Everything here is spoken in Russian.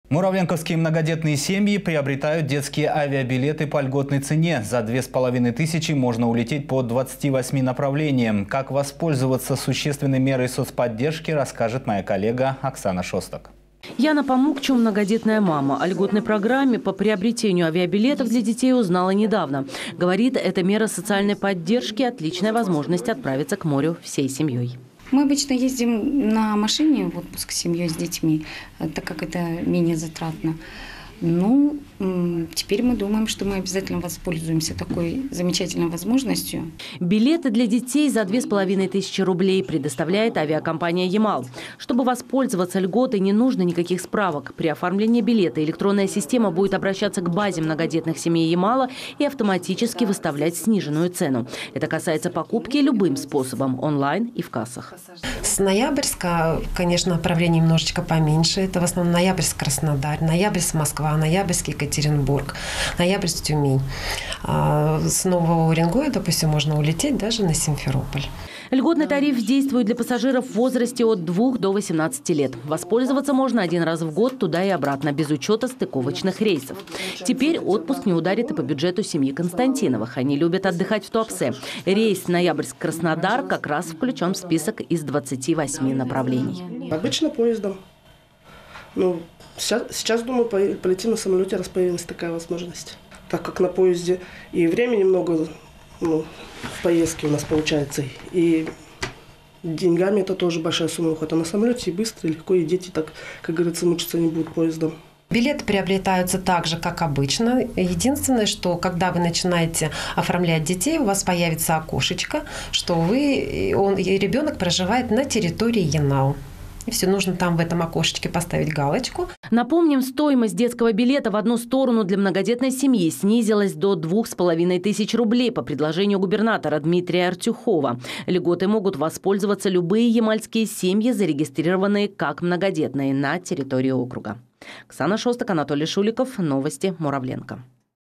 Муравленковские многодетные семьи приобретают детские авиабилеты по льготной цене. За 2500 можно улететь по 28 направлениям. Как воспользоваться существенной мерой соцподдержки, расскажет моя коллега Оксана Шостак. Яна Памукчу, многодетная мама. О льготной программе по приобретению авиабилетов для детей узнала недавно. Говорит, это мера социальной поддержки – отличная возможность отправиться к морю всей семьей. Мы обычно ездим на машине в отпуск с семьей, с детьми, так как это менее затратно. Ну, теперь мы думаем, что мы обязательно воспользуемся такой замечательной возможностью. Билеты для детей за 2500 рублей предоставляет авиакомпания «Ямал». Чтобы воспользоваться льготой, не нужно никаких справок. При оформлении билета электронная система будет обращаться к базе многодетных семей «Ямала» и автоматически выставлять сниженную цену. Это касается покупки любым способом – онлайн и в кассах. С Ноябрьска, конечно, направлений немножечко поменьше. Это в основном Ноябрьск-Краснодар, Ноябрьск-Москва, Ноябрьск-Екатеринбург, Ноябрьск-Тюмень. С Нового Уренгоя, допустим, можно улететь даже на Симферополь. Льготный тариф действует для пассажиров в возрасте от 2 до 18 лет. Воспользоваться можно один раз в год туда и обратно, без учета стыковочных рейсов. Теперь отпуск не ударит и по бюджету семьи Константиновых. Они любят отдыхать в Туапсе. Рейс Ноябрьск-Краснодар как раз включен в список из 28 направлений. Обычно поездом. Ну, сейчас думаю, полетим на самолете, раз появилась такая возможность. Так как на поезде и времени много, в поездке у нас получается, и деньгами это тоже большая сумма уходит. А на самолете и быстро, и легко, и дети так, как говорится, мучиться не будут поездом. Билеты приобретаются так же, как обычно. Единственное, что когда вы начинаете оформлять детей, у вас появится окошечко, что ребенок проживает на территории ЯНАУ. И все, нужно там в этом окошечке поставить галочку. Напомним, стоимость детского билета в одну сторону для многодетной семьи снизилась до 2500 рублей по предложению губернатора Дмитрия Артюхова. Льготой могут воспользоваться любые ямальские семьи, зарегистрированные как многодетные на территории округа. Оксана Шостак, Анатолий Шуликов. Новости Муравленко.